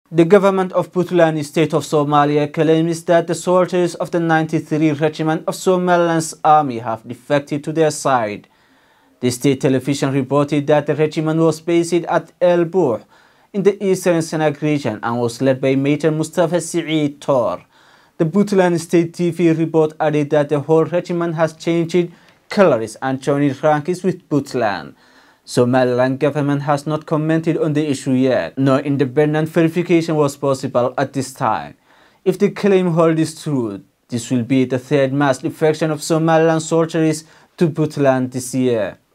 The government of Puntland state of Somalia claims that the soldiers of the 93 Regiment of Somaliland's army have defected to their side. The state television reported that the regiment was based at El Bouh in the eastern Senag region and was led by Major Mustafa Saeed Tor. The Puntland State TV report added that the whole regiment has changed colors and joined ranks with Puntland. Somaliland government has not commented on the issue yet. No independent verification was possible at this time. If the claim holds true, this will be the third mass defection of Somaliland soldiers to Puntland this year.